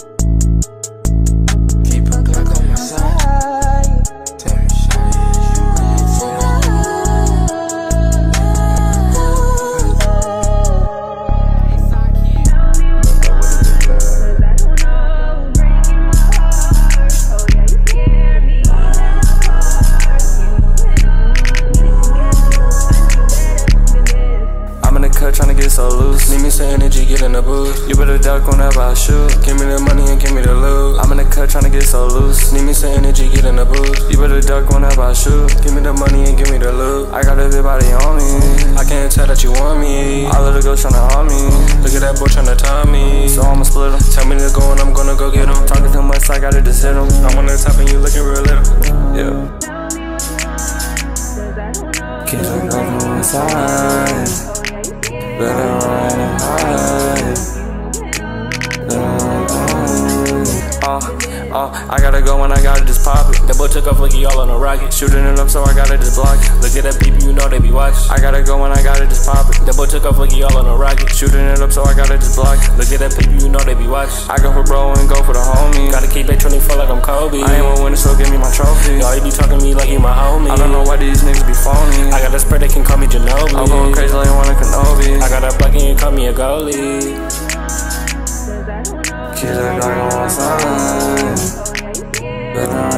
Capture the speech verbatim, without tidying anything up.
Keep a Glock on my side. Tell me, shawty, is you ready for that? Tryna get so loose, need me some energy, get in the booth. You better duck whenever I shoot. Give me the money and give me the loot. I'm in the cut tryna get so loose, need me some energy, get in the booth. You better duck whenever I shoot. Give me the money and give me the loot. I got a big body on me, I can't tell that you want me. All of the girls tryna harm me, look at that boy tryna tie me. So I'ma split him, tell me to go and I'm gonna go get him. Talking too much, I gotta just hit him. I'm on the top and you looking real little. Yeah. Kids are going on my side. Better run and hide. Better run and hide. Uh, uh, I gotta go and I gotta just pop it. That boy took off like he all on a rocket. Shooting it up so I gotta just block it. Look at that people, you know they be watching. I gotta go and I gotta just pop it. That boy took off like he all on a rocket. Shooting it up so I gotta just block it. Look at that people, you know they be watching. I go for bro and go for the homie. Gotta keep that twenty-four like I'm Kobe. I ain't one winner, so give me my trophy. Y'all, he be talking to me like he my homie. I don't know why these niggas be phony. I got a spread, they can call me Ginobili. I'm going crazy like one of Kenobi. I got a block and you call me a goalie. Kids are dark on my side. Better